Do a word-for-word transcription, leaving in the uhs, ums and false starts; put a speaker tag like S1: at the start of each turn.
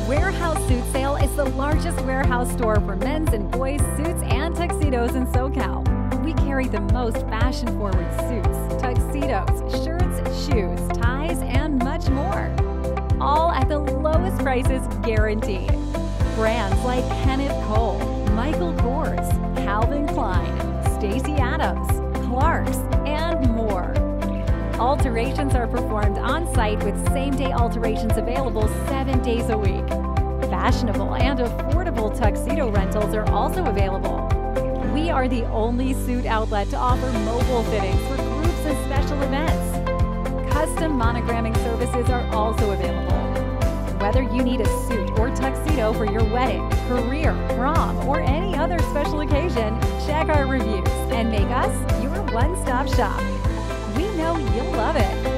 S1: Warehouse Suit Sale is the largest warehouse store for men's and boys' suits and tuxedos in SoCal. We carry the most fashion-forward suits, tuxedos, shirts, shoes, ties, and much more. All at the lowest prices guaranteed. Brands like Kenneth Cole, Michael Kors, Calvin Klein, Stacy Adams, Clark's, and more. Alterations are performed on-site with same-day alterations available seven days a week. Fashionable and affordable tuxedo rentals are also available. We are the only suit outlet to offer mobile fittings for groups and special events. Custom monogramming services are also available. Whether you need a suit or tuxedo for your wedding, career, prom, or any other special occasion, check our reviews and make us your one-stop shop. We know you'll love it.